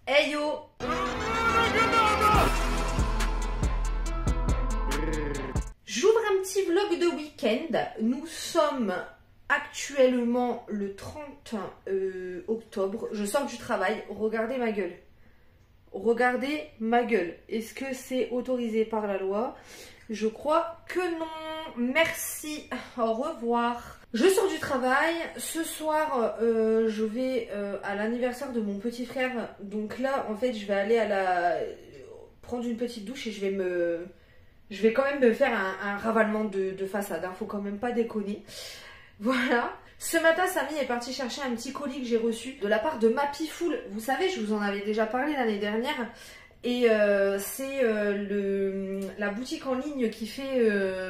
Hey yo! J'ouvre un petit vlog de week-end. Nous sommes actuellement le 30 octobre. Je sors du travail. Regardez ma gueule. Regardez ma gueule. Est-ce que c'est autorisé par la loi? Je crois que non. Merci. Au revoir. Je sors du travail. Ce soir, je vais à l'anniversaire de mon petit frère. Donc là, en fait, je vais aller prendre une petite douche et je vais quand même me faire un ravalement de façade. Faut quand même pas déconner. Voilà. Ce matin, Samy est parti chercher un petit colis que j'ai reçu de la part de Mapifoul. Vous savez, je vous en avais déjà parlé l'année dernière. Et c'est la boutique en ligne qui fait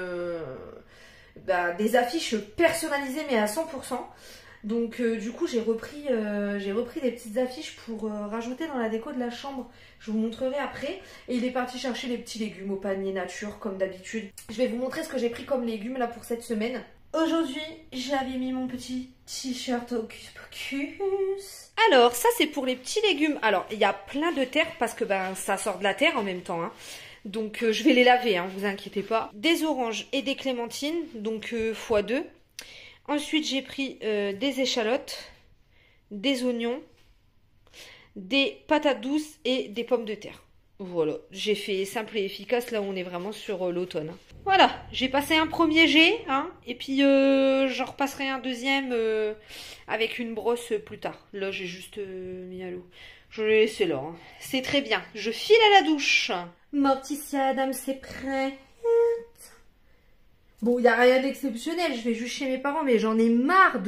des affiches personnalisées mais à 100%. Donc du coup j'ai repris des petites affiches pour rajouter dans la déco de la chambre. Je vous montrerai après. Et il est parti chercher les petits légumes au panier nature comme d'habitude. Je vais vous montrer ce que j'ai pris comme légumes là pour cette semaine. Aujourd'hui j'avais mis mon petit t-shirt Hocus Pocus. Alors ça c'est pour les petits légumes. Alors il y a plein de terre parce que ça sort de la terre en même temps. Donc je vais les laver, vous inquiétez pas. Des oranges et des clémentines, donc x2. Ensuite, j'ai pris des échalotes, des oignons, des patates douces et des pommes de terre. Voilà, j'ai fait simple et efficace, là où on est vraiment sur l'automne. Voilà, j'ai passé un premier jet, et puis j'en repasserai un deuxième avec une brosse plus tard. Là, j'ai juste mis à l'eau. Je l'ai laissé là, c'est très bien. Je file à la douche. Morticia Adam, c'est prêt. Bon, il n'y a rien d'exceptionnel, je vais juste chez mes parents, mais j'en ai marre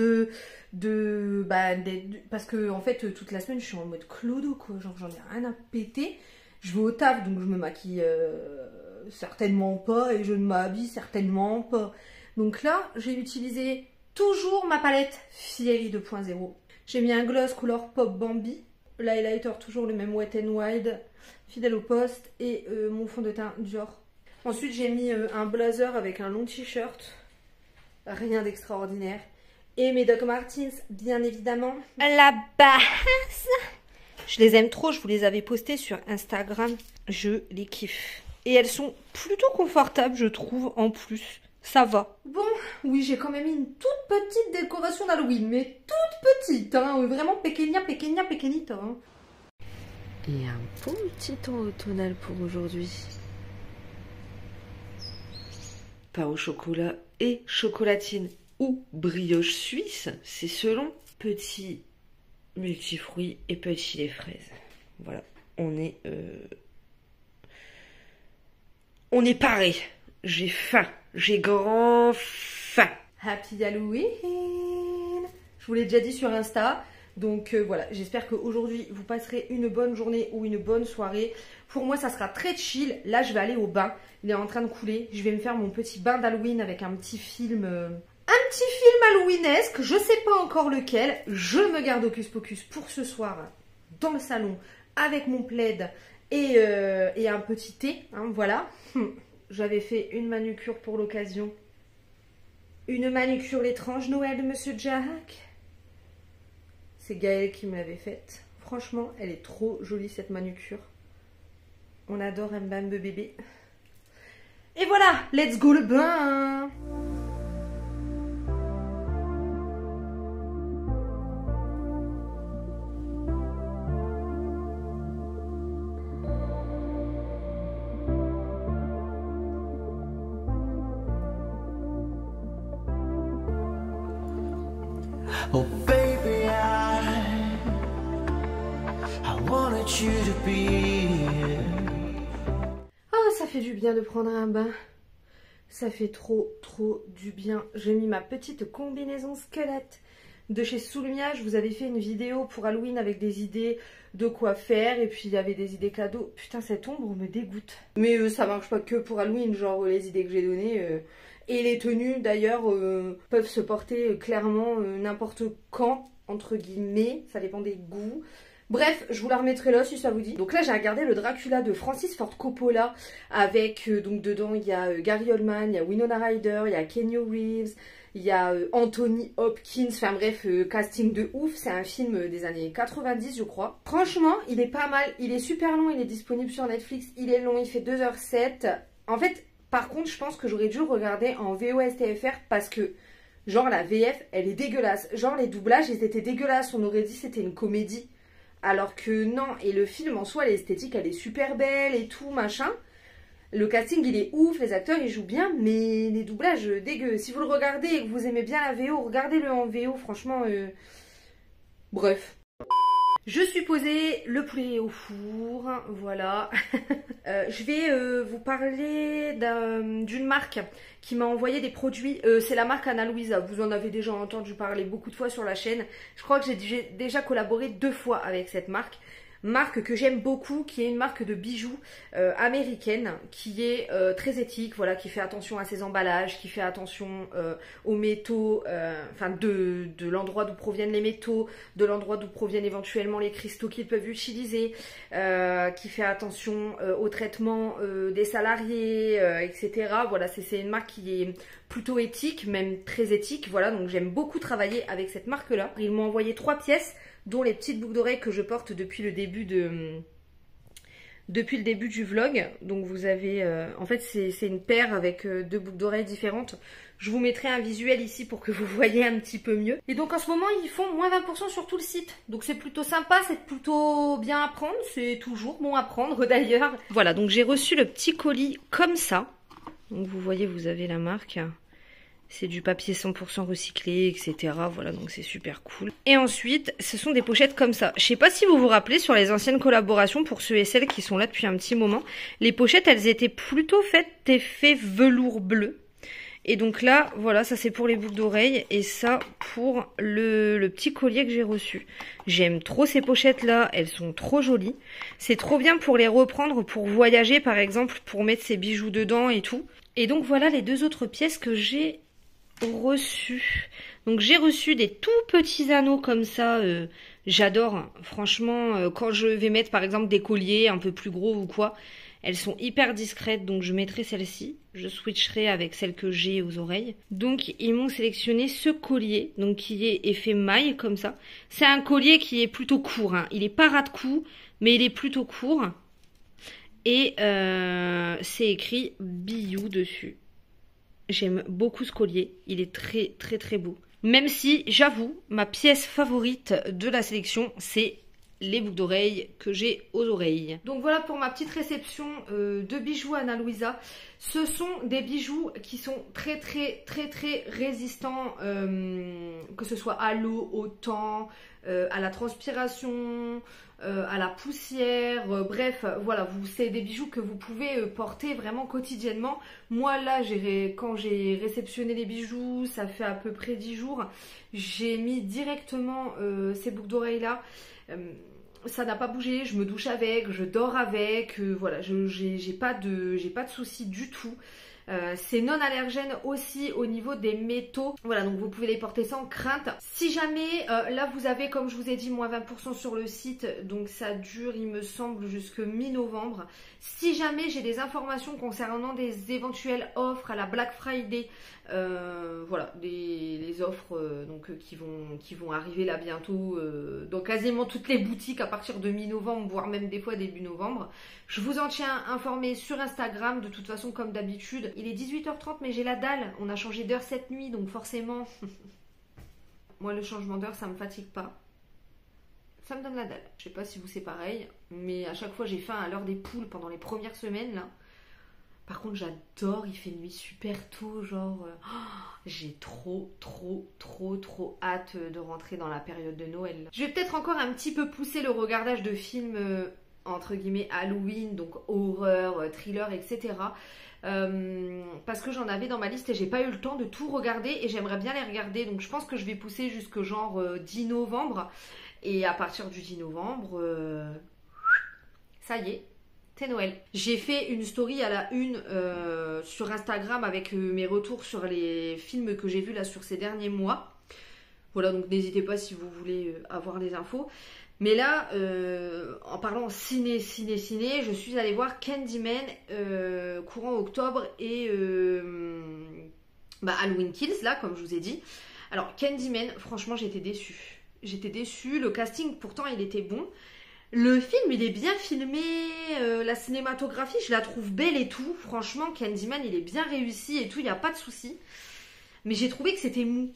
parce que en fait toute la semaine je suis en mode clodo quoi, genre j'en ai rien à péter. Je vais au taf donc je me maquille certainement pas et je ne m'habille certainement pas. Donc là j'ai utilisé toujours ma palette Fiery 2.0. J'ai mis un gloss couleur Pop Bambi, l'highlighter toujours le même Wet n Wild, fidèle au poste et mon fond de teint Dior. Ensuite, j'ai mis un blazer avec un long t-shirt. Rien d'extraordinaire. Et mes Doc Martens, bien évidemment. La base. Je les aime trop. Je vous les avais postées sur Instagram. Je les kiffe. Et elles sont plutôt confortables, je trouve, en plus. Ça va. Bon, oui, j'ai quand même mis une toute petite décoration d'Halloween. Mais toute petite, vraiment pequeña, pequeña, pequeñita. Et un beau petit temps automnal pour aujourd'hui. Pain au chocolat et chocolatine ou brioche suisse, c'est selon. Petit multifruits et petit lait fraise. Voilà, on est paré. J'ai faim, j'ai grand faim. Happy Halloween. Je vous l'ai déjà dit sur Insta. Donc voilà, j'espère qu'aujourd'hui vous passerez une bonne journée ou une bonne soirée. Pour moi ça sera très chill. Là je vais aller au bain, il est en train de couler. Je vais me faire mon petit bain d'Halloween avec un petit film Halloweenesque. Je sais pas encore lequel. Je me garde Hocus Pocus pour ce soir dans le salon avec mon plaid et un petit thé. Voilà. J'avais fait une manucure pour l'occasion. Une manucure l'étrange Noël de Monsieur Jack. C'est Gaëlle qui me l'avait faite. Franchement, elle est trop jolie cette manucure. On adore Mbambe bébé. Et voilà, let's go le bain. Oh baby, I wanted you to be here. Ah, ça fait du bien de prendre un bain. Ça fait trop du bien. J'ai mis ma petite combinaison squelette de chez Soulmia. Je vous avais fait une vidéo pour Halloween avec des idées de quoi faire. Et puis il y avait des idées cadeaux. Putain, cette ombre me dégoûte. Mais ça marche pas que pour Halloween, genre les idées que j'ai données. Et les tenues d'ailleurs peuvent se porter clairement n'importe quand, entre guillemets. Ça dépend des goûts. Bref, je vous la remettrai là si ça vous dit. Donc là j'ai regardé le Dracula de Francis Ford Coppola avec donc dedans il y a Gary Oldman, il y a Winona Ryder, il y a Keanu Reeves, il y a Anthony Hopkins, enfin bref, casting de ouf. C'est un film des années 90 je crois. Franchement il est pas mal, il est super long, il est disponible sur Netflix, il est long, il fait 2h07. En fait par contre je pense que j'aurais dû le regarder en VOSTFR parce que genre la VF elle est dégueulasse. Genre les doublages ils étaient dégueulasses, on aurait dit c'était une comédie. Alors que non, et le film en soi, l'esthétique elle est super belle et tout machin. Le casting il est ouf, les acteurs ils jouent bien, mais les doublages dégueu. Si vous le regardez et que vous aimez bien la VO, regardez-le en VO, franchement. Bref. Je suis posée, le poulet au four, voilà. Je vais vous parler d'une marque qui m'a envoyé des produits. C'est la marque Ana Luisa, vous en avez déjà entendu parler beaucoup de fois sur la chaîne. Je crois que j'ai déjà collaboré 2 fois avec cette marque. Marque que j'aime beaucoup, qui est une marque de bijoux américaine, qui est très éthique, voilà, qui fait attention à ses emballages, qui fait attention aux métaux, enfin de l'endroit d'où proviennent les métaux, de l'endroit d'où proviennent éventuellement les cristaux qu'ils peuvent utiliser, qui fait attention au traitement des salariés, etc. Voilà, c'est une marque qui est plutôt éthique, même très éthique, voilà, donc j'aime beaucoup travailler avec cette marque-là. Ils m'ont envoyé 3 pièces, dont les petites boucles d'oreilles que je porte depuis le début du vlog. Donc vous avez, en fait c'est une paire avec 2 boucles d'oreilles différentes. Je vous mettrai un visuel ici pour que vous voyez un petit peu mieux. Et donc en ce moment ils font moins 20% sur tout le site. Donc c'est plutôt sympa, c'est plutôt bien à prendre. C'est toujours bon à prendre d'ailleurs. Voilà, donc j'ai reçu le petit colis comme ça. Donc vous voyez, vous avez la marque. C'est du papier 100% recyclé, etc. Voilà, donc c'est super cool. Et ensuite, ce sont des pochettes comme ça. Je sais pas si vous vous rappelez, sur les anciennes collaborations, pour ceux et celles qui sont là depuis un petit moment, les pochettes, elles étaient plutôt faites effet velours bleu. Et donc là, voilà, ça c'est pour les boucles d'oreilles et ça pour le petit collier que j'ai reçu. J'aime trop ces pochettes-là, elles sont trop jolies. C'est trop bien pour les reprendre, pour voyager par exemple, pour mettre ses bijoux dedans et tout. Et donc voilà les 2 autres pièces que j'ai reçu. Donc j'ai reçu des tout petits anneaux comme ça, j'adore. Franchement, quand je vais mettre par exemple des colliers un peu plus gros ou quoi, elles sont hyper discrètes, donc je mettrai celle-ci. Je switcherai avec celle que j'ai aux oreilles. Donc ils m'ont sélectionné ce collier, donc qui est effet maille comme ça. C'est un collier qui est plutôt court, hein. Il est pas ras de cou, mais il est plutôt court. Et c'est écrit Bijou dessus. J'aime beaucoup ce collier, il est très très très beau. Même si, j'avoue, ma pièce favorite de la sélection, c'est les boucles d'oreilles que j'ai aux oreilles. Donc voilà pour ma petite réception de bijoux Ana Luisa. Ce sont des bijoux qui sont très très très très résistants, que ce soit à l'eau, au temps, à la transpiration, à la poussière, bref, voilà, c'est des bijoux que vous pouvez porter vraiment quotidiennement. Moi là, quand j'ai réceptionné les bijoux, ça fait à peu près 10 jours, j'ai mis directement ces boucles d'oreilles là. Ça n'a pas bougé, je me douche avec, je dors avec, voilà, j'ai pas de soucis du tout. C'est non allergène aussi au niveau des métaux. Voilà, donc vous pouvez les porter sans crainte. Si jamais, là vous avez, comme je vous ai dit, moins 20% sur le site. Donc ça dure, il me semble, jusque mi-novembre. Si jamais j'ai des informations concernant des éventuelles offres à la Black Friday, voilà, les offres donc, qui vont arriver là bientôt dans quasiment toutes les boutiques à partir de mi-novembre, voire même des fois début novembre. Je vous en tiens informé sur Instagram, de toute façon comme d'habitude. Il est 18h30 mais j'ai la dalle, on a changé d'heure cette nuit donc forcément, moi le changement d'heure ça me fatigue pas. Ça me donne la dalle. Je sais pas si vous c'est pareil, mais à chaque fois j'ai faim à l'heure des poules pendant les premières semaines là. Par contre j'adore, il fait nuit super tôt, genre j'ai trop hâte de rentrer dans la période de Noël. Je vais peut-être encore un petit peu pousser le regardage de films entre guillemets Halloween, donc horreur, thriller, etc. Parce que j'en avais dans ma liste et j'ai pas eu le temps de tout regarder et j'aimerais bien les regarder. Donc je pense que je vais pousser jusque genre 10 novembre. Et à partir du 10 novembre, ça y est, c'est Noël. J'ai fait une story à la une sur Instagram avec mes retours sur les films que j'ai vus là sur ces derniers mois. Voilà, donc n'hésitez pas si vous voulez avoir les infos. Mais là, en parlant ciné, je suis allée voir Candyman courant octobre et Halloween Kills, là, comme je vous ai dit. Alors, Candyman, franchement, j'étais déçue. Le casting, pourtant, il était bon. Le film, il est bien filmé. La cinématographie, je la trouve belle et tout. Franchement, Candyman, il est bien réussi et tout, il n'y a pas de souci. Mais j'ai trouvé que c'était mou.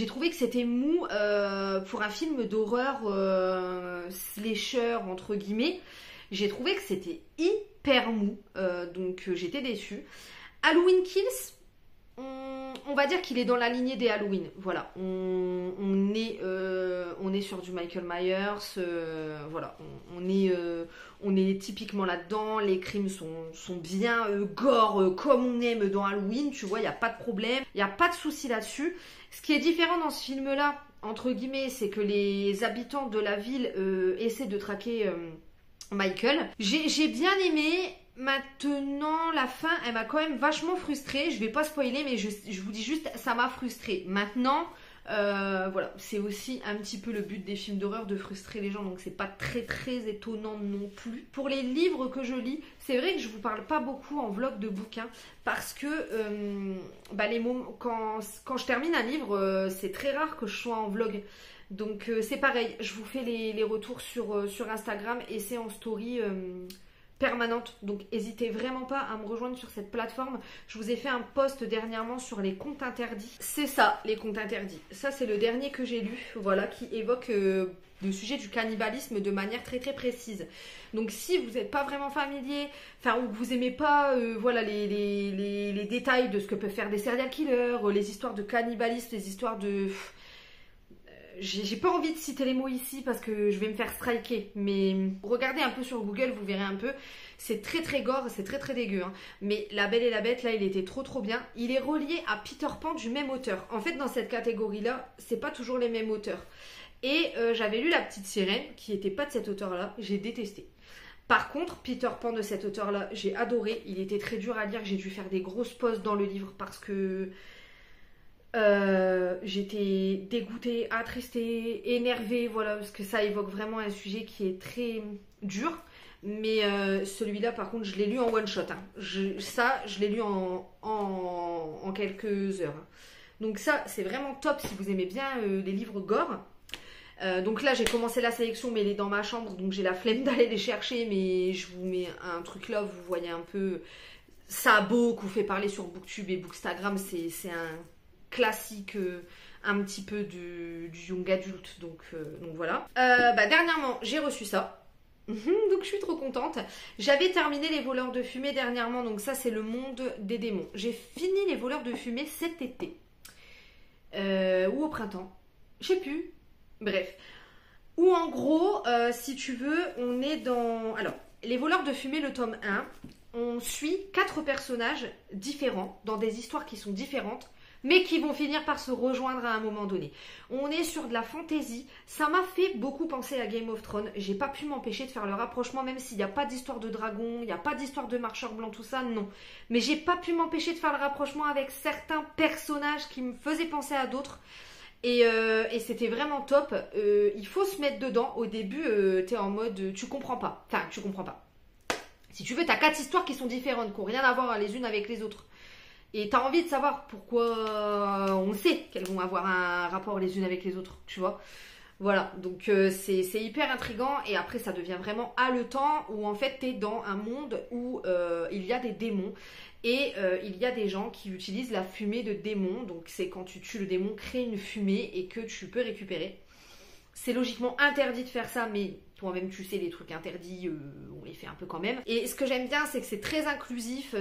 Pour un film d'horreur slasher, entre guillemets. J'ai trouvé que c'était hyper mou. Donc, j'étais déçue. Halloween Kills, on va dire qu'il est dans la lignée des Halloween. Voilà, on est sur du Michael Myers. Voilà, on est typiquement là-dedans. Les crimes sont bien gore, comme on aime dans Halloween. Tu vois, il n'y a pas de problème. Il n'y a pas de souci là-dessus. Ce qui est différent dans ce film-là, entre guillemets, c'est que les habitants de la ville essaient de traquer Michael. J'ai bien aimé. Maintenant, la fin, elle m'a quand même vachement frustrée. Je vais pas spoiler, mais je vous dis juste, ça m'a frustrée. Maintenant, voilà, c'est aussi un petit peu le but des films d'horreur, de frustrer les gens, donc c'est pas très étonnant non plus. Pour les livres que je lis, c'est vrai que je vous parle pas beaucoup en vlog de bouquins, parce que les moments, quand je termine un livre, c'est très rare que je sois en vlog. Donc c'est pareil, je vous fais les retours sur Instagram et c'est en story permanente, donc n'hésitez vraiment pas à me rejoindre sur cette plateforme. Je vous ai fait un post dernièrement sur les comptes interdits. C'est ça, les comptes interdits. Ça, c'est le dernier que j'ai lu, voilà, qui évoque le sujet du cannibalisme de manière très précise. Donc si vous n'êtes pas vraiment familier, enfin, ou que vous aimez pas voilà, les détails de ce que peuvent faire des serial killers, les histoires de cannibalisme, les histoires de... J'ai pas envie de citer les mots ici parce que je vais me faire striker, mais regardez un peu sur Google, vous verrez un peu. C'est très gore, c'est très dégueu, hein. Mais La Belle et la Bête, là, il était trop bien. Il est relié à Peter Pan du même auteur. En fait, dans cette catégorie-là, c'est pas toujours les mêmes auteurs. Et j'avais lu La Petite Sirène, qui était pas de cet auteur-là, j'ai détesté. Par contre, Peter Pan de cet auteur-là, j'ai adoré. Il était très dur à lire, j'ai dû faire des grosses pauses dans le livre parce que... j'étais dégoûtée, attristée, énervée, voilà, parce que ça évoque vraiment un sujet qui est très dur. Mais celui-là, par contre, je l'ai lu en one shot. Hein. Je l'ai lu en quelques heures. Hein. Donc ça, c'est vraiment top si vous aimez bien les livres gore. Donc là, j'ai commencé la sélection, mais elle est dans ma chambre, donc j'ai la flemme d'aller les chercher. Mais je vous mets un truc là, vous voyez un peu. Ça a beaucoup fait parler sur Booktube et Bookstagram. C'est un classique un petit peu du young adulte, donc voilà. Dernièrement, j'ai reçu ça. Donc je suis trop contente. J'avais terminé Les Voleurs de Fumée dernièrement, donc ça c'est Le Monde des démons. J'ai fini Les Voleurs de Fumée cet été. Ou au printemps. Je sais plus. Bref. Ou en gros, si tu veux, on est dans... Alors, Les Voleurs de Fumée, le tome 1, on suit 4 personnages différents, dans des histoires qui sont différentes, mais qui vont finir par se rejoindre à un moment donné. On est sur de la fantaisie. Ça m'a fait beaucoup penser à Game of Thrones. J'ai pas pu m'empêcher de faire le rapprochement, même s'il n'y a pas d'histoire de dragon, il n'y a pas d'histoire de marcheur blanc, tout ça, non. Mais j'ai pas pu m'empêcher de faire le rapprochement avec certains personnages qui me faisaient penser à d'autres. Et c'était vraiment top. Il faut se mettre dedans. Au début, t'es en mode, tu comprends pas. Enfin, tu comprends pas. Si tu veux, t'as 4 histoires qui sont différentes, qui n'ont rien à voir les unes avec les autres. Et t'as envie de savoir pourquoi on sait qu'elles vont avoir un rapport les unes avec les autres, tu vois. Voilà, donc c'est hyper intriguant. Et après, ça devient vraiment haletant, où en fait, t'es dans un monde où il y a des démons. Et il y a des gens qui utilisent la fumée de démons. Donc c'est quand tu tues le démon, crée une fumée et que tu peux récupérer. C'est logiquement interdit de faire ça, mais toi-même tu sais, les trucs interdits, on les fait un peu quand même. Et ce que j'aime bien, c'est que c'est très inclusif,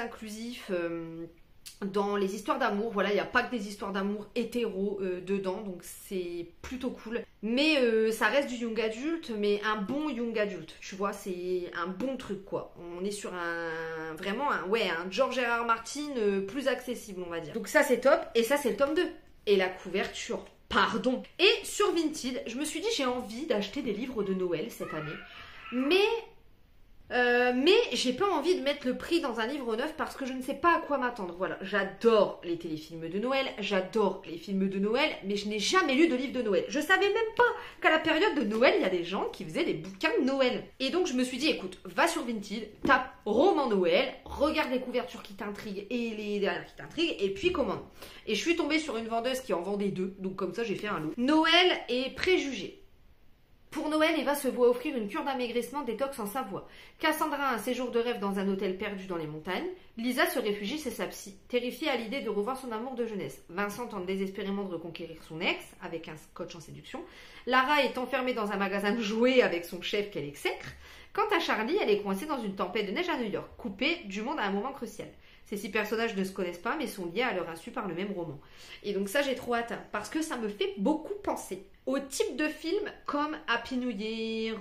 dans les histoires d'amour. Voilà, il n'y a pas que des histoires d'amour hétéro dedans, donc c'est plutôt cool. Mais ça reste du young adulte, mais un bon young adulte, tu vois, c'est un bon truc quoi. On est sur un George R.R. Martin plus accessible, on va dire. Donc ça c'est top, et ça c'est le tome 2. Et la couverture, pardon. Et sur Vinted, je me suis dit j'ai envie d'acheter des livres de Noël cette année, mais Mais j'ai pas envie de mettre le prix dans un livre neuf parce que je ne sais pas à quoi m'attendre. Voilà, j'adore les téléfilms de Noël, j'adore les films de Noël, mais je n'ai jamais lu de livre de Noël. Je savais même pas qu'à la période de Noël, il y a des gens qui faisaient des bouquins de Noël. Et donc je me suis dit, écoute, va sur Vinted, tape roman Noël, regarde les couvertures qui t'intriguent et les dernières qui t'intriguent, et puis commande. Et je suis tombée sur une vendeuse qui en vendait 2, donc comme ça j'ai fait un lot. Noël et préjugés. Pour Noël, Eva se voit offrir une cure d'amaigrissement détox en Savoie. Cassandra a un séjour de rêve dans un hôtel perdu dans les montagnes. Lisa se réfugie chez sa psy, terrifiée à l'idée de revoir son amour de jeunesse. Vincent tente désespérément de reconquérir son ex, avec un coach en séduction. Lara est enfermée dans un magasin de jouets avec son chef qu'elle exècre. Quant à Charlie, elle est coincée dans une tempête de neige à New York, coupée du monde à un moment crucial. Ces 6 personnages ne se connaissent pas, mais sont liés à leur insu par le même roman. Et donc ça, j'ai trop hâte, parce que ça me fait beaucoup penser au type de film comme Happy New Year.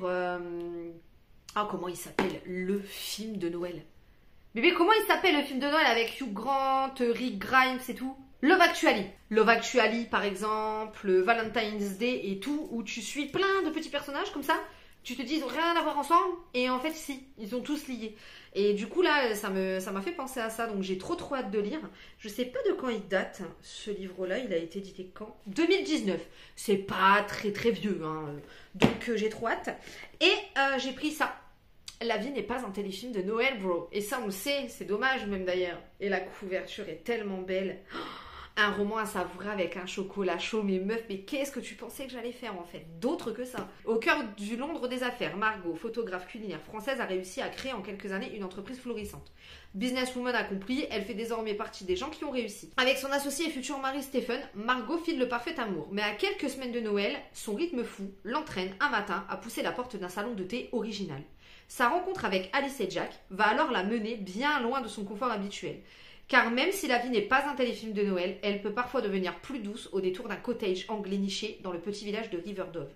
Comment il s'appelle le film de Noël? Bébé, comment il s'appelle le film de Noël avec Hugh Grant, Rick Grimes et tout? Love Actually. Love Actually, par exemple, Valentine's Day et tout, où tu suis plein de petits personnages comme ça. Tu te dis, ils n'ont rien à voir ensemble, et en fait, si, ils sont tous liés. Et du coup, là, ça m'a fait penser à ça, donc j'ai trop hâte de lire. Je sais pas de quand il date, ce livre-là, il a été édité quand? 2019. C'est pas très vieux, hein. Donc j'ai trop hâte. Et j'ai pris ça. La vie n'est pas un téléfilm de Noël, bro. Et ça, on le sait, c'est dommage même d'ailleurs. Et la couverture est tellement belle. Un roman à savourer avec un chocolat chaud, mais meuf, mais qu'est-ce que tu pensais que j'allais faire en fait? D'autre que ça. Au cœur du Londres des affaires, Margot, photographe culinaire française, a réussi à créer en quelques années une entreprise florissante. Businesswoman accomplie, elle fait désormais partie des gens qui ont réussi. Avec son associé et futur mari Stephen, Margot file le parfait amour. Mais à quelques semaines de Noël, son rythme fou l'entraîne un matin à pousser la porte d'un salon de thé original. Sa rencontre avec Alice et Jack va alors la mener bien loin de son confort habituel. Car même si la vie n'est pas un téléfilm de Noël, elle peut parfois devenir plus douce au détour d'un cottage anglais niché dans le petit village de Riverdove.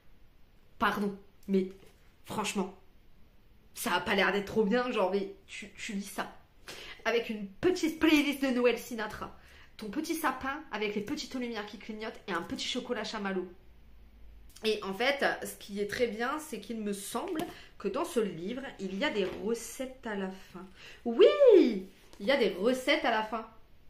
Pardon, mais franchement, ça a pas l'air d'être trop bien, genre, mais tu lis ça. Avec une petite playlist de Noël Sinatra, ton petit sapin avec les petites lumières qui clignotent et un petit chocolat chamallow. Et en fait, ce qui est très bien, c'est qu'il me semble que dans ce livre, il y a des recettes à la fin. Oui! Il y a des recettes à la fin.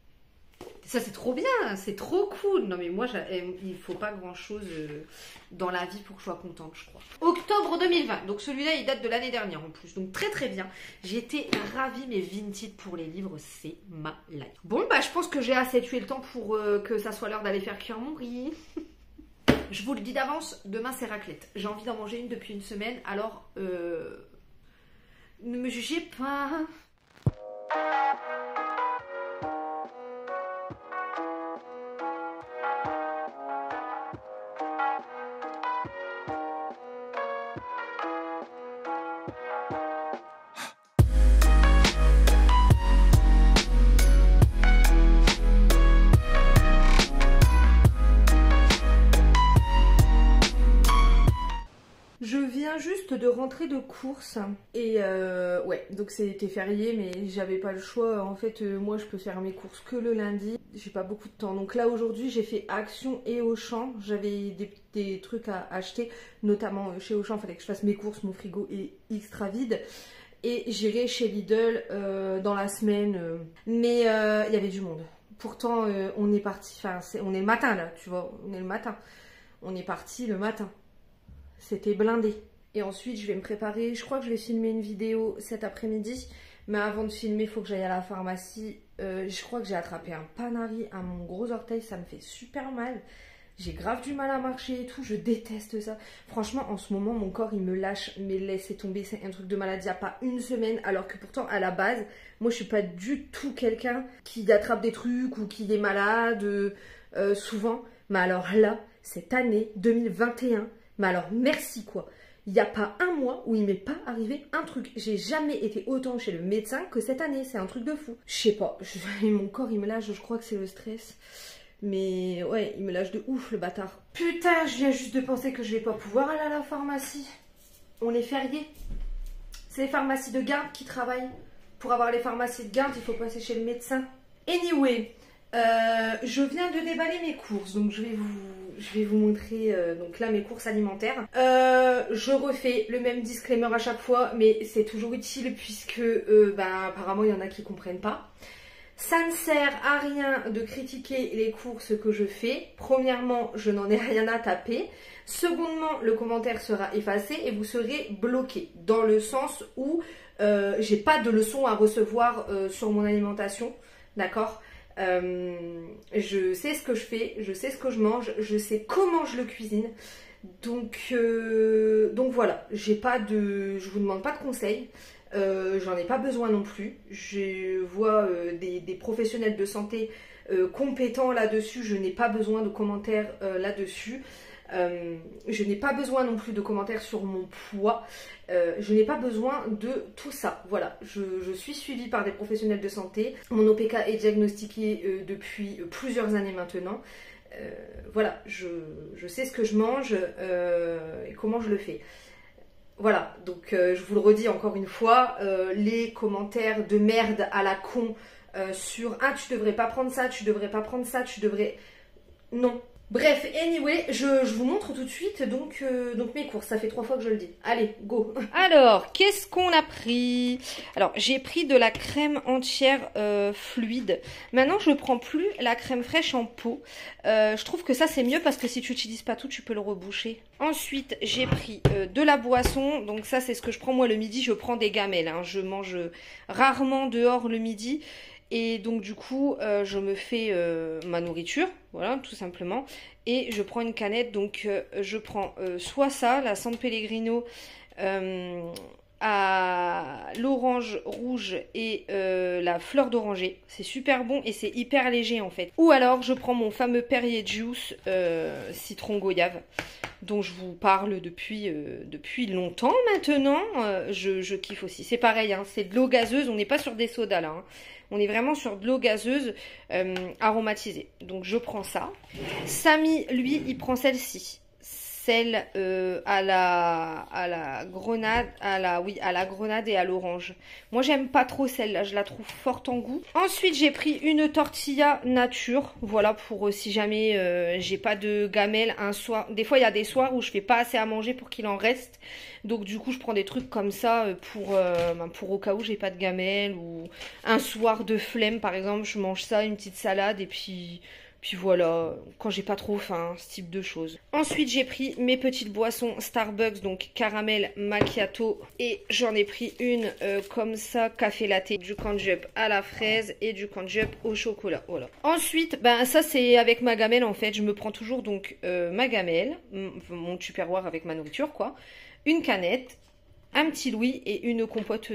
Ça, c'est trop bien, c'est trop cool. Non, mais moi, il faut pas grand-chose dans la vie pour que je sois contente, je crois. Octobre 2020. Donc, celui-là, il date de l'année dernière en plus. Donc, très bien. J'étais ravie, mais Vinted pour les livres, c'est ma life. Bon, bah, je pense que j'ai assez tué le temps pour que ça soit l'heure d'aller faire cuire mon riz. Je vous le dis d'avance, demain, c'est raclette. J'ai envie d'en manger une depuis une semaine, alors ne me jugez pas. Je viens juste de rentrer de course et ouais, donc c'était férié mais j'avais pas le choix. En fait, moi je peux faire mes courses que le lundi, j'ai pas beaucoup de temps. Donc là aujourd'hui j'ai fait Action et Auchan, j'avais des trucs à acheter, notamment chez Auchan, il fallait que je fasse mes courses, mon frigo est extra vide. Et j'irai chez Lidl dans la semaine, mais il y avait du monde. Pourtant on est parti, enfin on est le matin là, tu vois, on est le matin. On est parti le matin. C'était blindé. Et ensuite, je vais me préparer. Je crois que je vais filmer une vidéo cet après-midi. Mais avant de filmer, il faut que j'aille à la pharmacie. Je crois que j'ai attrapé un panari à mon gros orteil. Ça me fait super mal. J'ai grave du mal à marcher et tout. Je déteste ça. Franchement, en ce moment, mon corps, il me lâche. Mais laissez tomber, c'est un truc de maladie. Il n'y a pas une semaine. Alors que pourtant, à la base, moi, je suis pas du tout quelqu'un qui attrape des trucs ou qui est malade souvent. Mais alors là, cette année 2021... Mais alors merci quoi. Il n'y a pas un mois où il m'est pas arrivé un truc. J'ai jamais été autant chez le médecin que cette année. C'est un truc de fou. Je sais pas. Mon corps il me lâche. Je crois que c'est le stress. Mais ouais, il me lâche de ouf le bâtard. Putain, je viens juste de penser que je vais pas pouvoir aller à la pharmacie. On est férié. C'est les pharmacies de garde qui travaillent. Pour avoir les pharmacies de garde, il faut passer chez le médecin. Anyway, je viens de déballer mes courses. Donc je vais vous montrer donc là mes courses alimentaires. Je refais le même disclaimer à chaque fois, mais c'est toujours utile puisque apparemment il y en a qui comprennent pas. Ça ne sert à rien de critiquer les courses que je fais. Premièrement, je n'en ai rien à taper. Secondement, le commentaire sera effacé et vous serez bloqué. Dans le sens où j'ai pas de leçons à recevoir sur mon alimentation. D'accord ? Je sais ce que je fais, je sais ce que je mange, je sais comment je le cuisine. Donc voilà, je vous demande pas de conseils. J'en ai pas besoin non plus. Je vois des professionnels de santé compétents là-dessus. Je n'ai pas besoin de commentaires là-dessus. Je n'ai pas besoin non plus de commentaires sur mon poids. Je n'ai pas besoin de tout ça. Voilà, je suis suivie par des professionnels de santé. Mon OPK est diagnostiqué depuis plusieurs années maintenant. Voilà, je sais ce que je mange et comment je le fais. Voilà, donc je vous le redis encore une fois, les commentaires de merde à la con sur « Ah, tu devrais pas prendre ça, tu devrais pas prendre ça, tu devrais... » Non. Bref, anyway, je vous montre tout de suite donc mes courses. Ça fait 3 fois que je le dis. Allez, go. Alors, qu'est-ce qu'on a pris? Alors, j'ai pris de la crème entière fluide. Maintenant, je ne prends plus la crème fraîche en pot. Je trouve que ça, c'est mieux parce que si tu n'utilises pas tout, tu peux le reboucher. Ensuite, j'ai pris de la boisson. Donc ça, c'est ce que je prends moi le midi. Je prends des gamelles. Hein. Je mange rarement dehors le midi. Et donc du coup, je me fais ma nourriture, voilà, tout simplement. Et je prends une canette, donc je prends soit ça, la San Pellegrino à l'orange rouge et la fleur d'oranger. C'est super bon et c'est hyper léger en fait. Ou alors, je prends mon fameux Perrier Juice citron goyave, dont je vous parle depuis longtemps maintenant. Je kiffe aussi. C'est pareil, hein, c'est de l'eau gazeuse, on n'est pas sur des sodas là. Hein. On est vraiment sur de l'eau gazeuse aromatisée. Donc je prends ça. Samy, lui, il prend celle-ci. Celle à la grenade, à la grenade et à l'orange. Moi, j'aime pas trop celle-là. Je la trouve forte en goût. Ensuite, j'ai pris une tortilla nature. Voilà, pour si jamais j'ai pas de gamelle un soir. Des fois, il y a des soirs où je fais pas assez à manger pour qu'il en reste. Donc, du coup, je prends des trucs comme ça pour au cas où j'ai pas de gamelle. Ou un soir de flemme, par exemple, je mange ça, une petite salade et puis voilà, quand j'ai pas trop faim, ce type de choses. Ensuite, j'ai pris mes petites boissons Starbucks, donc caramel macchiato. Et j'en ai pris une comme ça, café latte, du candy-up à la fraise et du candy-up au chocolat. Voilà. Ensuite, ça c'est avec ma gamelle en fait. Je me prends toujours donc ma gamelle, mon tupperware avec ma nourriture quoi. Une canette, un petit Louis et une compote...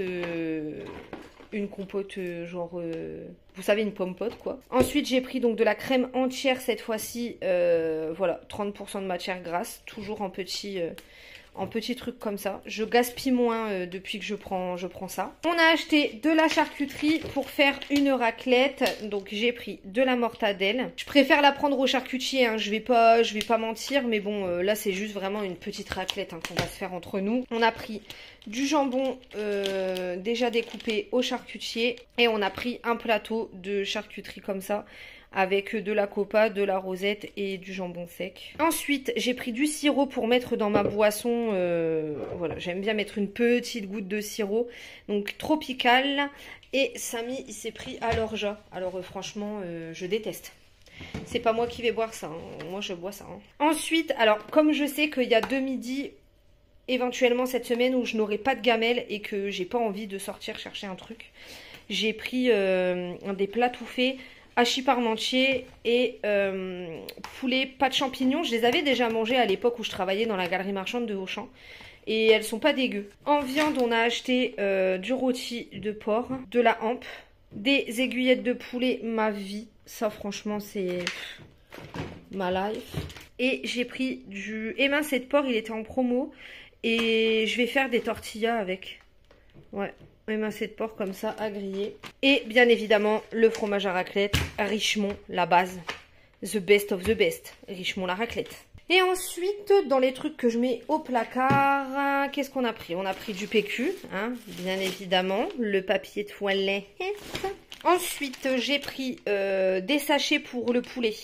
genre, vous savez, une pomme-pote quoi. Ensuite, j'ai pris donc de la crème entière cette fois-ci. Voilà, 30% de matière grasse, toujours en petits trucs comme ça. Je gaspille moins depuis que je prends ça. On a acheté de la charcuterie pour faire une raclette. Donc, j'ai pris de la mortadelle. Je préfère la prendre au charcutier, hein. Je vais pas mentir, mais bon, là, c'est juste vraiment une petite raclette hein, qu'on va se faire entre nous. On a pris du jambon déjà découpé au charcutier et on a pris un plateau de charcuterie comme ça avec de la copa, de la rosette et du jambon sec. Ensuite, j'ai pris du sirop pour mettre dans ma boisson. Voilà, j'aime bien mettre une petite goutte de sirop. Donc, tropical. Et Samy, il s'est pris à l'orgeat. Alors, franchement, je déteste. C'est pas moi qui vais boire ça. Hein. Moi, je bois ça. Hein. Ensuite, alors, comme je sais qu'il y a 2 midis, éventuellement cette semaine où je n'aurai pas de gamelle et que j'ai pas envie de sortir chercher un truc, j'ai pris des plats tout faits. Hachis parmentier et poulet pas de champignons. Je les avais déjà mangés à l'époque où je travaillais dans la galerie marchande de Auchan. Et elles sont pas dégueu. En viande, on a acheté du rôti de porc, de la hampe, des aiguillettes de poulet, ma vie. Ça, franchement, c'est ma life. Et j'ai pris du émincé de porc, il était en promo. Et je vais faire des tortillas avec. Ouais. Émincé de porc comme ça à griller. Et bien évidemment le fromage à raclette Richemont, la base. The best of the best. Richemont la raclette. Et ensuite dans les trucs que je mets au placard, qu'est-ce qu'on a pris? On a pris du PQ, hein, bien évidemment. Le papier de toilette. Ensuite j'ai pris des sachets pour le poulet.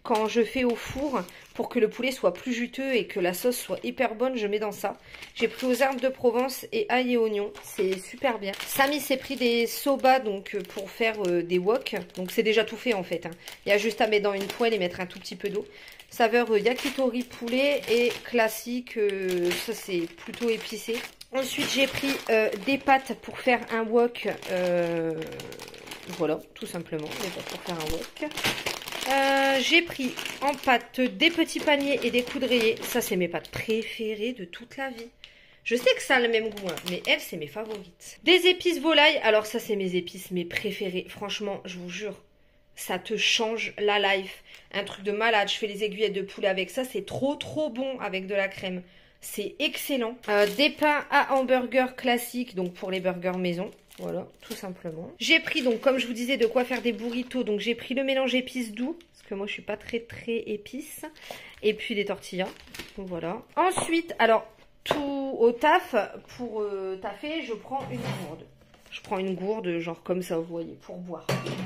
quand je fais au four, pour que le poulet soit plus juteux et que la sauce soit hyper bonne, je mets dans ça. J'ai pris aux herbes de Provence et ail et oignon, c'est super bien. Samy s'est pris des soba donc pour faire des wok, donc c'est déjà tout fait en fait. Hein. Il y a juste à mettre dans une poêle et mettre un tout petit peu d'eau. Saveur yakitori poulet et classique, ça c'est plutôt épicé. Ensuite j'ai pris des pâtes pour faire un wok, voilà tout simplement, des pâtes pour faire un wok. J'ai pris en pâte des petits paniers et des coudriers, ça c'est mes pâtes préférées de toute la vie. Je sais que ça a le même goût, hein, mais elles, c'est mes favorites. Des épices volaille, alors ça c'est mes épices, mes préférées. Franchement, je vous jure, ça te change la life. Un truc de malade, je fais les aiguillettes de poulet avec ça, c'est trop bon avec de la crème. C'est excellent. Des pains à hamburger classiques, donc pour les burgers maison. Voilà, tout simplement. J'ai pris donc, comme je vous disais, de quoi faire des burritos. Donc j'ai pris le mélange épices doux, parce que moi je suis pas très épice. Et puis des tortillas, donc voilà. Ensuite, alors, tout au taf, pour taffer, je prends une gourde. Je prends une gourde, genre comme ça, vous voyez, pour boire.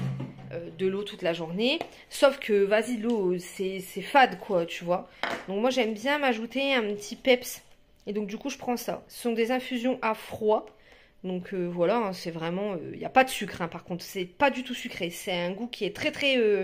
De l'eau toute la journée, sauf que vas-y, l'eau c'est fade quoi, tu vois. Donc moi j'aime bien m'ajouter un petit peps et donc du coup je prends ça. Ce sont des infusions à froid, donc voilà, hein, c'est vraiment, il n'y a pas de sucre, hein, par contre c'est pas du tout sucré, c'est un goût qui est très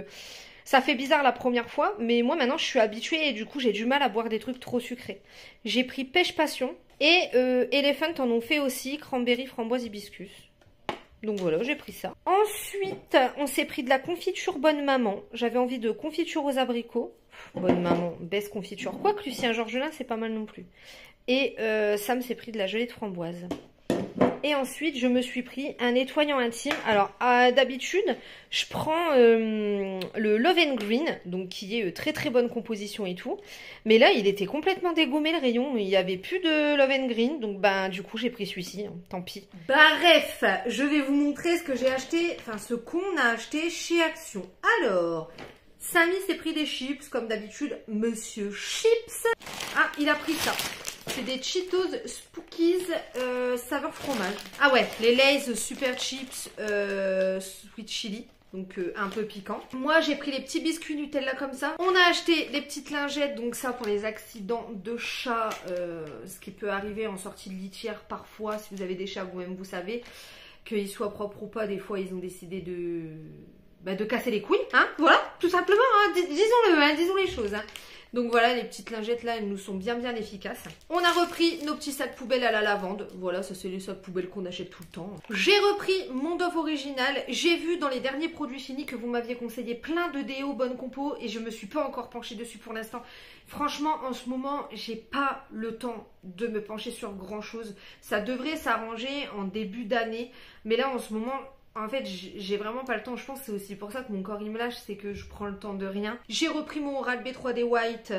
ça fait bizarre la première fois, mais moi maintenant je suis habituée et du coup j'ai du mal à boire des trucs trop sucrés. J'ai pris pêche passion et Elephant en ont fait aussi, cranberry, framboise, hibiscus. Donc voilà, j'ai pris ça. Ensuite, on s'est pris de la confiture Bonne Maman. J'avais envie de confiture aux abricots. Bonne Maman, baisse confiture. Quoique Lucien Georgelin, c'est pas mal non plus. Et Sam s'est pris de la gelée de framboise. Et ensuite, je me suis pris un nettoyant intime. Alors, d'habitude, je prends le Love and Green, donc qui est très bonne composition et tout. Mais là, il était complètement dégommé le rayon. Il n'y avait plus de Love and Green, donc ben du coup, j'ai pris celui-ci. Hein, tant pis. Bref, je vais vous montrer ce que j'ai acheté, enfin ce qu'on a acheté chez Action. Alors, Samy s'est pris des chips, comme d'habitude, Monsieur Chips. Ah, il a pris ça. C'est des Cheetos Spookies saveur fromage. Ah ouais, les Lay's Super Chips Sweet Chili. Donc un peu piquant. Moi j'ai pris les petits biscuits Nutella comme ça. On a acheté des petites lingettes, donc ça pour les accidents de chat, ce qui peut arriver en sortie de litière parfois. Si vous avez des chats, vous-même vous savez, qu'ils soient propres ou pas, des fois ils ont décidé de casser les couilles, hein, voilà, tout simplement, hein, disons-le, hein, disons les choses, hein. Donc voilà, les petites lingettes là, elles nous sont bien efficaces. On a repris nos petits sacs poubelles à la lavande. Voilà, ça c'est les sacs poubelles qu'on achète tout le temps. J'ai repris mon Dove original. J'ai vu dans les derniers produits finis que vous m'aviez conseillé plein de déos bonne compo et je me suis pas encore penchée dessus pour l'instant. Franchement, en ce moment, j'ai pas le temps de me pencher sur grand chose. Ça devrait s'arranger en début d'année, mais là en ce moment... En fait, j'ai vraiment pas le temps. Je pense que c'est aussi pour ça que mon corps il me lâche, c'est que je prends le temps de rien. J'ai repris mon Oral-B 3D White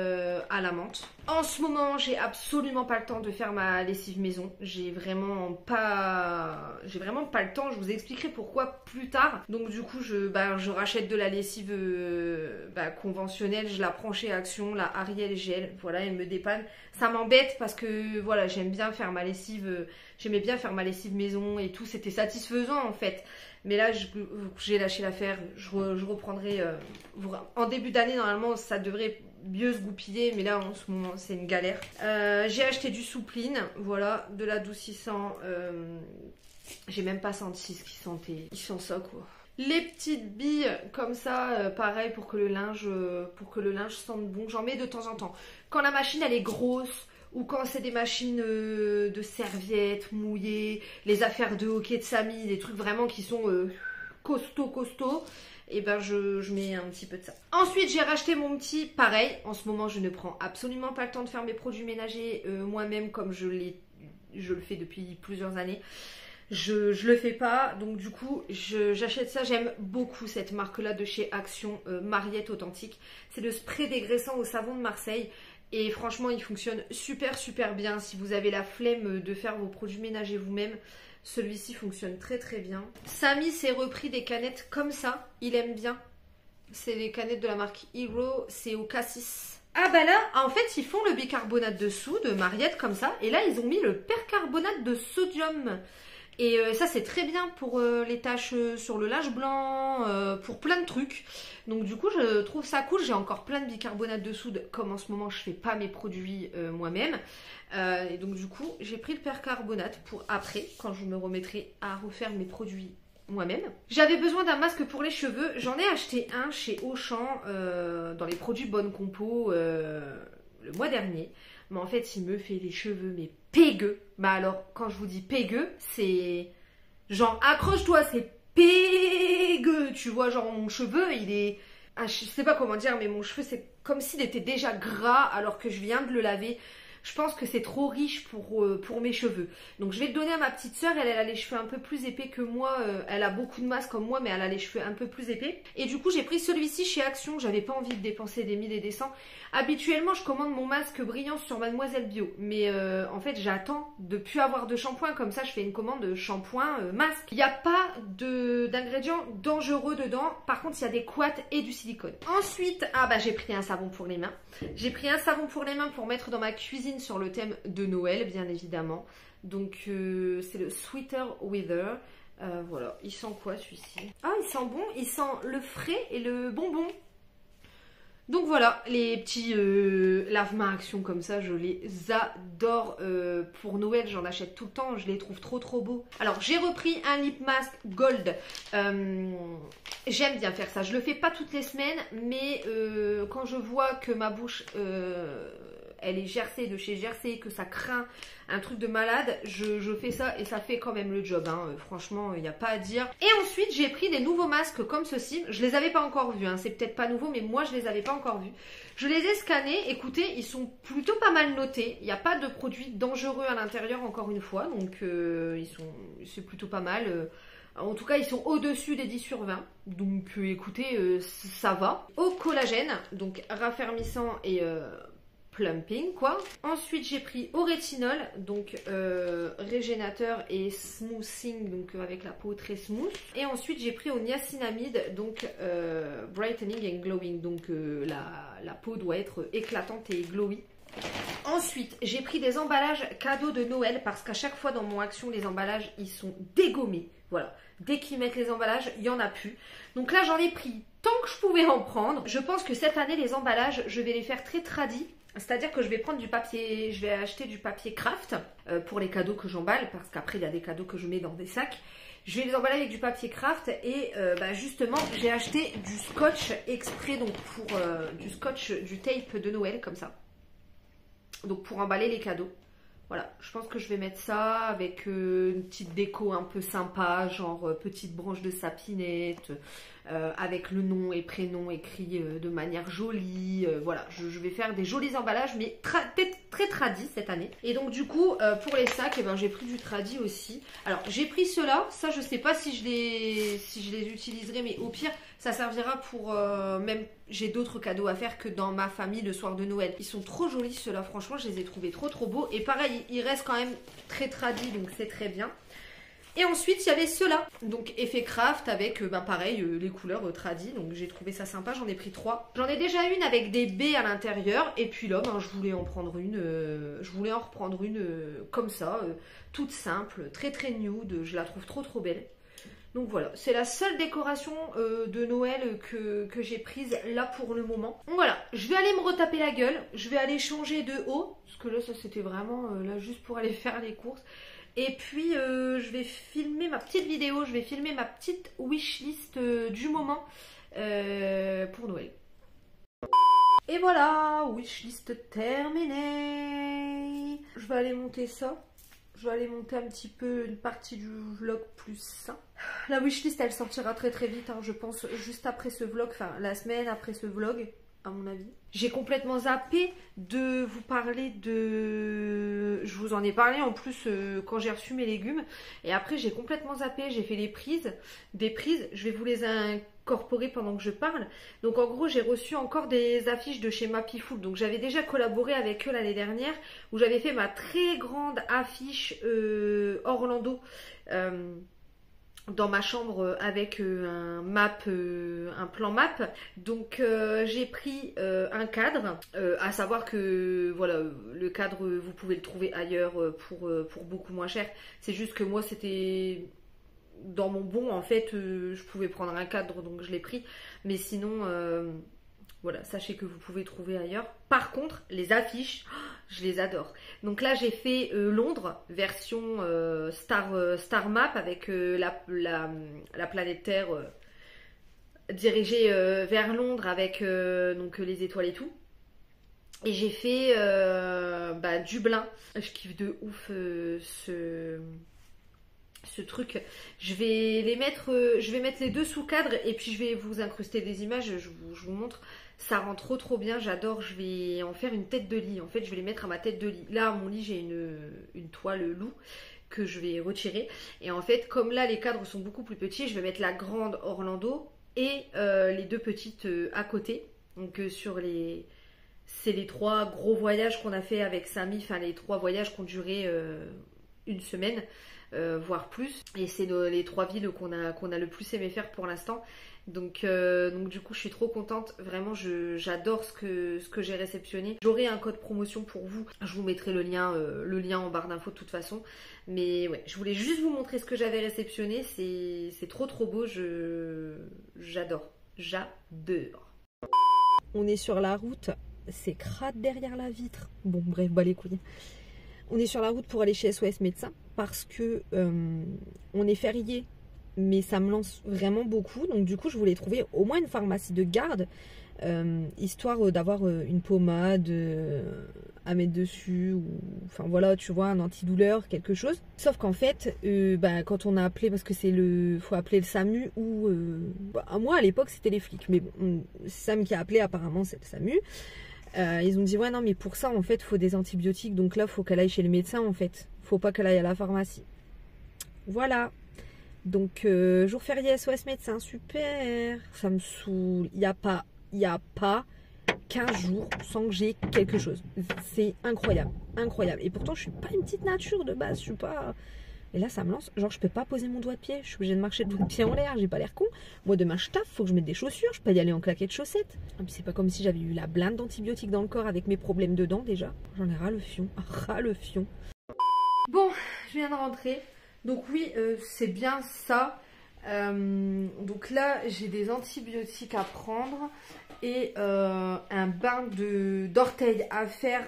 à la menthe. En ce moment, j'ai absolument pas le temps de faire ma lessive maison. J'ai vraiment pas le temps. Je vous expliquerai pourquoi plus tard. Donc du coup, je rachète de la lessive conventionnelle. Je la prends chez Action, la Ariel Gel. Voilà, elle me dépanne. Ça m'embête parce que voilà, j'aime bien faire ma lessive. J'aimais bien faire ma lessive maison et tout. C'était satisfaisant en fait. Mais là, j'ai lâché l'affaire. Je reprendrai en début d'année. Normalement, ça devrait mieux se goupiller. Mais là, en ce moment, c'est une galère. J'ai acheté du soupline. Voilà, de l'adoucissant. J'ai même pas senti ce qu'il sentait. Il sent ça, quoi. Les petites billes comme ça, pareil, pour que le linge sente bon. J'en mets de temps en temps. Quand la machine, elle est grosse... Ou quand c'est des machines de serviettes mouillées, les affaires de hockey de Samy, des trucs vraiment qui sont costauds, et ben je mets un petit peu de ça. Ensuite j'ai racheté mon petit, pareil, en ce moment je ne prends absolument pas le temps de faire mes produits ménagers moi-même comme je le fais depuis plusieurs années. Je le fais pas, donc du coup j'achète ça. J'aime beaucoup cette marque là de chez Action, Mariette Authentique. C'est le spray dégraissant au savon de Marseille. Et franchement, il fonctionne super bien. Si vous avez la flemme de faire vos produits ménagers vous-même, celui-ci fonctionne très bien. Samy s'est repris des canettes comme ça. Il aime bien. C'est les canettes de la marque Hero. C'est au cassis. Ah bah là, en fait, ils font le bicarbonate de soude de Mariette comme ça. Et là, ils ont mis le percarbonate de sodium. Et ça c'est très bien pour les taches sur le linge blanc, pour plein de trucs. Donc du coup je trouve ça cool. J'ai encore plein de bicarbonate de soude, comme en ce moment je fais pas mes produits moi-même. Et donc du coup j'ai pris le percarbonate pour après, quand je me remettrai à refaire mes produits moi-même. J'avais besoin d'un masque pour les cheveux. J'en ai acheté un chez Auchan dans les produits Bonne Compo le mois dernier. Mais en fait il me fait les cheveux mais pégueux. Bah alors quand je vous dis pégueux, c'est genre accroche-toi, c'est pégueux. Tu vois, genre mon cheveu il est... Ah, je sais pas comment dire, mais mon cheveu c'est comme s'il était déjà gras alors que je viens de le laver. Je pense que c'est trop riche pour mes cheveux. Donc je vais le donner à ma petite soeur. Elle a les cheveux un peu plus épais que moi. Elle a beaucoup de masse comme moi, mais elle a les cheveux un peu plus épais. Et du coup j'ai pris celui-ci chez Action. J'avais pas envie de dépenser des 1000 et des 100. Habituellement je commande mon masque brillant sur Mademoiselle Bio. Mais en fait j'attends de plus avoir de shampoing. Comme ça je fais une commande shampoing masque. Il n'y a pas d'ingrédients dangereux dedans. Par contre il y a des couates et du silicone. Ensuite, j'ai pris un savon pour les mains. J'ai pris un savon pour les mains pour mettre dans ma cuisine sur le thème de Noël, bien évidemment. Donc c'est le Sweeter Weather. Voilà, il sent quoi celui-ci? Ah, il sent bon, il sent le frais et le bonbon. Donc voilà, les petits lave-mains Action comme ça, je les adore. Pour Noël, j'en achète tout le temps, je les trouve trop beaux. Alors j'ai repris un lip mask gold. J'aime bien faire ça, je le fais pas toutes les semaines, mais quand je vois que ma bouche... elle est Jersey, de chez Jersey, que ça craint un truc de malade, je fais ça et ça fait quand même le job, hein. Franchement il n'y a pas à dire. Et ensuite j'ai pris des nouveaux masques comme ceci. Je les avais pas encore vus, hein. C'est peut-être pas nouveau, mais moi je les avais pas encore vus. Je les ai scannés, écoutez, ils sont plutôt pas mal notés. Il n'y a pas de produits dangereux à l'intérieur, encore une fois, donc c'est plutôt pas mal. En tout cas, ils sont au-dessus des 10 sur 20. Donc écoutez, ça va. Au collagène, donc raffermissant et... plumping quoi. Ensuite j'ai pris au rétinol, donc régénateur et smoothing, donc avec la peau très smooth. Et ensuite j'ai pris au niacinamide, donc brightening and glowing, donc la peau doit être éclatante et glowy. Ensuite j'ai pris des emballages cadeaux de Noël, parce qu'à chaque fois dans mon Action les emballages ils sont dégommés. Voilà, dès qu'ils mettent les emballages il n'y en a plus. Donc là j'en ai pris tant que je pouvais en prendre. Je pense que cette année les emballages je vais les faire très tradis. C'est-à-dire que je vais prendre du papier, je vais acheter du papier craft pour les cadeaux que j'emballe, parce qu'après il y a des cadeaux que je mets dans des sacs. Je vais les emballer avec du papier craft et justement j'ai acheté du scotch exprès, donc pour du scotch, du tape de Noël comme ça. Donc pour emballer les cadeaux. Voilà, je pense que je vais mettre ça avec une petite déco un peu sympa, genre petite branche de sapinette, avec le nom et prénom écrit de manière jolie. Voilà, je vais faire des jolis emballages, mais très tradis cette année. Et donc du coup, pour les sacs, j'ai pris du tradi aussi. Alors j'ai pris ceux-là, ça je sais pas si je les utiliserai, mais au pire, ça servira pour même... J'ai d'autres cadeaux à faire que dans ma famille le soir de Noël. Ils sont trop jolis ceux-là, franchement je les ai trouvés trop beaux. Et pareil, ils restent quand même très tradis, donc c'est très bien. Et ensuite il y avait ceux-là, donc effet craft avec pareil les couleurs tradis. Donc j'ai trouvé ça sympa, j'en ai pris 3. J'en ai déjà une avec des baies à l'intérieur. Et puis là je voulais en prendre une, reprendre une comme ça, toute simple, très nude. Je la trouve trop belle. Donc voilà, c'est la seule décoration de Noël que j'ai prise là pour le moment. Donc voilà, je vais aller me retaper la gueule, je vais aller changer de haut, parce que là ça c'était vraiment là juste pour aller faire les courses. Et puis je vais filmer ma petite vidéo, je vais filmer ma petite wishlist du moment pour Noël. Et voilà, wishlist terminée. Je vais aller monter ça. Je vais aller monter un petit peu une partie du vlog plus sain. La wishlist elle sortira très vite, hein, je pense juste après ce vlog, enfin la semaine après ce vlog à mon avis. J'ai complètement zappé de vous parler de... Je vous en ai parlé en plus quand j'ai reçu mes légumes. Et après j'ai complètement zappé, j'ai fait des prises. Je vais vous les incorporer pendant que je parle. Donc en gros j'ai reçu encore des affiches de chez Mappyfood. Donc j'avais déjà collaboré avec eux l'année dernière, où j'avais fait ma très grande affiche Orlando. dans ma chambre avec un plan map. Donc j'ai pris un cadre, à savoir que voilà, le cadre vous pouvez le trouver ailleurs pour beaucoup moins cher. C'est juste que moi c'était dans mon bon en fait, je pouvais prendre un cadre donc je l'ai pris. Mais sinon voilà, sachez que vous pouvez trouver ailleurs. Par contre, les affiches, je les adore. Donc là, j'ai fait Londres, version Star Map avec la planète Terre dirigée vers Londres avec donc les étoiles et tout. Et j'ai fait Dublin. Je kiffe de ouf ce truc. Je vais mettre les deux sous cadre et puis je vais vous incruster des images, je vous montre. Ça rend trop bien, j'adore. Je vais en faire une tête de lit. En fait, je vais les mettre à ma tête de lit. Là, à mon lit, j'ai une toile loup que je vais retirer. Et en fait, comme là, les cadres sont beaucoup plus petits, je vais mettre la grande Orlando et les deux petites à côté. Donc, c'est les 3 gros voyages qu'on a fait avec Samy. Enfin, les 3 voyages qui ont duré une semaine. Voire plus, et c'est les 3 villes qu'on a le plus aimé faire pour l'instant. Donc du coup je suis trop contente, vraiment j'adore ce que j'ai réceptionné. J'aurai un code promotion pour vous, je vous mettrai le lien en barre d'infos de toute façon. Mais ouais, je voulais juste vous montrer ce que j'avais réceptionné, c'est trop beau, j'adore. On est sur la route, c'est crade derrière la vitre. Bon bref, les couilles. On est sur la route pour aller chez SOS Médecins parce que on est férié, mais ça me lance vraiment beaucoup. Donc du coup, je voulais trouver au moins une pharmacie de garde, histoire d'avoir une pommade à mettre dessus, ou enfin voilà, tu vois, un antidouleur, quelque chose. Sauf qu'en fait, quand on a appelé, parce que faut appeler le SAMU ou moi à l'époque c'était les flics, mais bon, c'est Sam qui a appelé, apparemment c'est le SAMU. Ils ont dit ouais non mais pour ça en fait faut des antibiotiques, donc là faut qu'elle aille chez le médecin en fait, faut pas qu'elle aille à la pharmacie. Voilà, donc jour férié SOS médecin, super. Ça me saoule, il y a pas 15 jours sans que j'ai quelque chose, c'est incroyable. Et pourtant je suis pas une petite nature de base, je suis pas... Et là ça me lance, genre je peux pas poser mon doigt de pied, je suis obligée de marcher le doigt de pied en l'air, j'ai pas l'air con. Moi demain je taffe, faut que je mette des chaussures, je peux pas y aller en claquettes chaussettes. Et puis c'est pas comme si j'avais eu la blinde d'antibiotiques dans le corps avec mes problèmes de dents déjà. J'en ai ras le fion. Bon, je viens de rentrer, donc oui c'est bien ça. Donc là j'ai des antibiotiques à prendre et un bain d'orteils à faire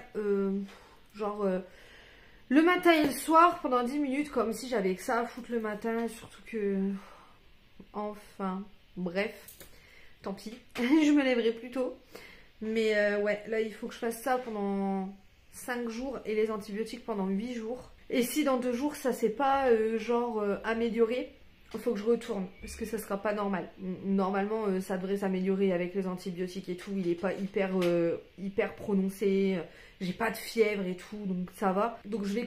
le matin et le soir pendant 10 minutes, comme si j'avais que ça à foutre le matin, surtout que... Enfin, bref, tant pis, je me lèverai plus tôt. Mais ouais, là il faut que je fasse ça pendant 5 jours et les antibiotiques pendant 8 jours. Et si dans 2 jours ça s'est pas amélioré, il faut que je retourne, parce que ça sera pas normal. Normalement ça devrait s'améliorer avec les antibiotiques et tout, il est pas hyper prononcé. J'ai pas de fièvre et tout, donc ça va. Donc je vais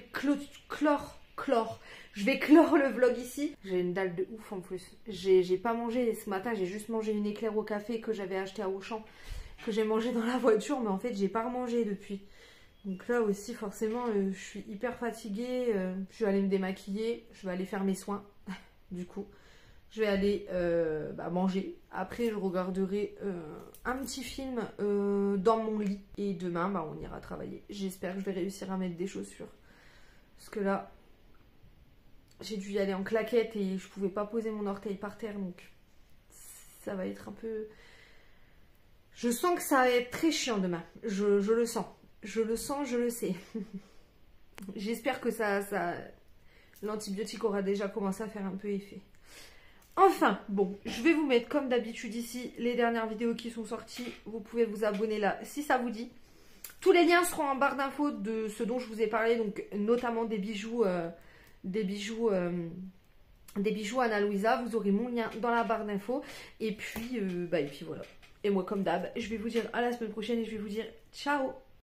je vais clore le vlog ici. J'ai une dalle de ouf en plus. J'ai pas mangé ce matin, j'ai juste mangé une éclair au café que j'avais acheté à Auchan, que j'ai mangé dans la voiture, mais en fait j'ai pas remangé depuis. Donc là aussi forcément je suis hyper fatiguée. Je vais aller me démaquiller, je vais aller faire mes soins. Du coup je vais aller manger. Après je regarderai un petit film dans mon lit. Et demain on ira travailler. J'espère que je vais réussir à mettre des chaussures. Parce que là j'ai dû y aller en claquette et je pouvais pas poser mon orteil par terre. Donc ça va être un peu... Je sens que ça va être très chiant demain. Je le sens. Je le sens, je le sais. J'espère que l'antibiotique aura déjà commencé à faire un peu effet. Enfin, bon, je vais vous mettre comme d'habitude ici les dernières vidéos qui sont sorties. Vous pouvez vous abonner là si ça vous dit. Tous les liens seront en barre d'infos de ce dont je vous ai parlé, donc notamment des bijoux Anna Louisa. Vous aurez mon lien dans la barre d'infos. Et puis voilà. Et moi, comme d'hab, je vais vous dire à la semaine prochaine et je vais vous dire ciao.